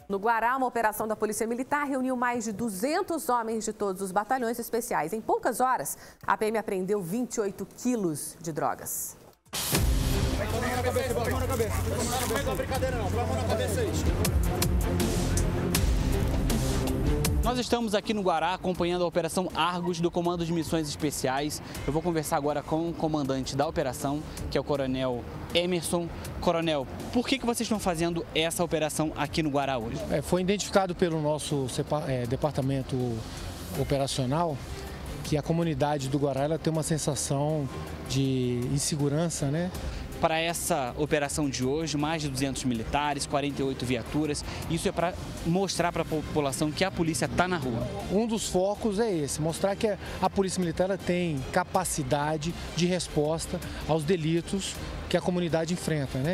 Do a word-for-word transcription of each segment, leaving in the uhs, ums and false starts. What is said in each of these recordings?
No Guará, uma operação da Polícia Militar reuniu mais de duzentos homens de todos os batalhões especiais. Em poucas horas, a P M apreendeu vinte e oito quilos de drogas. Nós estamos aqui no Guará acompanhando a Operação Argos do Comando de Missões Especiais. Eu vou conversar agora com o comandante da operação, que é o Coronel Emerson. Coronel, por que, que vocês estão fazendo essa operação aqui no Guará hoje? É, foi identificado pelo nosso é, departamento operacional que a comunidade do Guará ela tem uma sensação de insegurança, né? Para essa operação de hoje, mais de duzentos militares, quarenta e oito viaturas. Isso é para mostrar para a população que a polícia está na rua. Um dos focos é esse, mostrar que a polícia militar ela tem capacidade de resposta aos delitos que a comunidade enfrenta, né?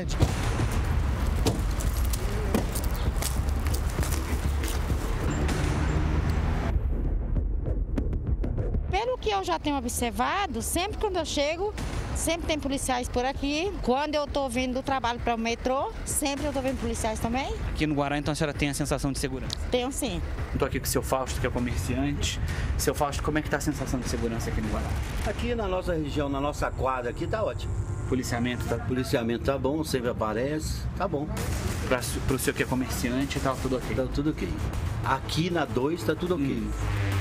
Pelo que eu já tenho observado, sempre quando eu chego, sempre tem policiais por aqui. Quando eu estou vindo do trabalho para o metrô, sempre eu estou vendo policiais também. Aqui no Guará, então, a senhora tem a sensação de segurança? Tenho sim. Estou aqui com o seu Fausto, que é comerciante. Seu Fausto, como é que está a sensação de segurança aqui no Guará? Aqui na nossa região, na nossa quadra aqui, tá ótimo. Policiamento tá... Policiamento tá bom, sempre aparece, tá bom. Para o senhor que é comerciante, tá tudo ok? Tá tudo ok. Aqui na dois tá tudo ok. Hum.